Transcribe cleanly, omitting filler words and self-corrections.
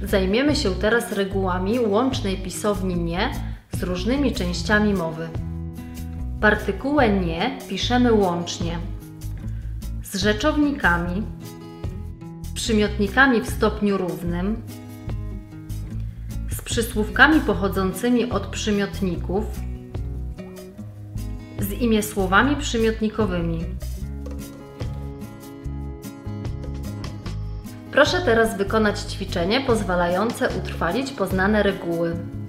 Zajmiemy się teraz regułami łącznej pisowni nie z różnymi częściami mowy. Partykułę nie piszemy łącznie z rzeczownikami, z przymiotnikami w stopniu równym, z przysłówkami pochodzącymi od przymiotników, z imiesłowami przymiotnikowymi. Proszę teraz wykonać ćwiczenie pozwalające utrwalić poznane reguły.